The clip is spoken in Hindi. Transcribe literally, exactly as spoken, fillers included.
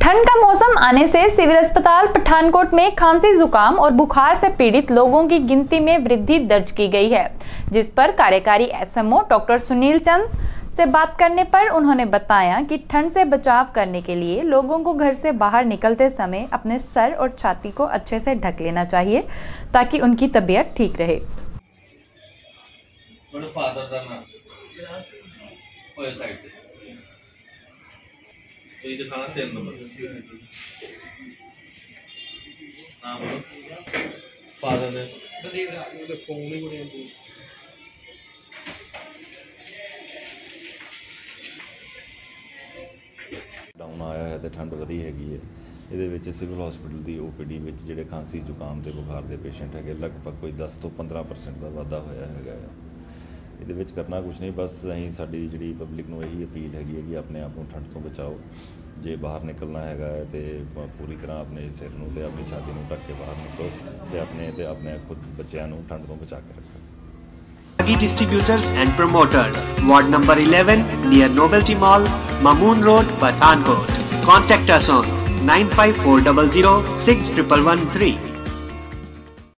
ठंड का मौसम आने से सिविल अस्पताल पठानकोट में खांसी, जुकाम और बुखार से पीड़ित लोगों की गिनती में वृद्धि दर्ज की गई है, जिस पर कार्यकारी एसएमओ डॉक्टर सुनील चंद से बात करने पर उन्होंने बताया कि ठंड से बचाव करने के लिए लोगों को घर से बाहर निकलते समय अपने सर और छाती को अच्छे से ढक लेना चाहिए ताकि उनकी तबीयत ठीक रहे। तो ये दिखाना तेल नंबर हाँ बोलो फादर ने फोन ही बने डाउन आया है तो ठंड वधी हैगी है। ਇਹਦੇ ਵਿੱਚ ਸਿਵਲ ਹਸਪੀਟਲ ਦੀ ਓਪੀਡੀ ਵਿੱਚ ਜਿਹੜੇ ਖਾਂਸੀ ਜ਼ੁਕਾਮ ਤੇ ਬੁਖਾਰ ਦੇ ਪੇਸ਼ੈਂਟ ਹੈਗੇ ਲਗਭਗ ਕੋਈ ਦਸ ਤੋਂ ਪੰਦਰਾਂ ਪਰਸੈਂਟ ਦਾ ਵਾਧਾ ਹੋਇਆ ਹੈਗਾ ਆ। ਇਹਦੇ ਵਿੱਚ ਕਰਨਾ ਕੁਝ ਨਹੀਂ, ਬਸ ਅਸੀਂ ਸਾਡੀ ਜਿਹੜੀ ਪਬਲਿਕ ਨੂੰ ਇਹੀ ਅਪੀਲ ਹੈਗੀ ਹੈ ਕਿ ਆਪਣੇ ਆਪ ਨੂੰ ਠੰਡ ਤੋਂ ਬਚਾਓ। ਜੇ ਬਾਹਰ ਨਿਕਲਣਾ ਹੈਗਾ ਹੈ ਤੇ ਪੂਰੀ ਤਰ੍ਹਾਂ ਆਪਣੇ ਸਿਰ ਨੂੰ ਤੇ ਆਪਣੀ ਛਾਤੀ ਨੂੰ ਢੱਕ ਕੇ ਬਾਹਰ ਨਿਕਲੋ ਤੇ ਆਪਣੇ ਤੇ ਆਪਣੇ ਖੁਦ ਬੱਚਿਆਂ ਨੂੰ ਠੰਡ ਤੋਂ ਬਚਾ ਕੇ ਰੱਖੋ। Distributors and promoters, Ward number eleven near Novelty Mall, Mamoon Road, Pathankot. Contact us on nine five four zero zero six one one one three.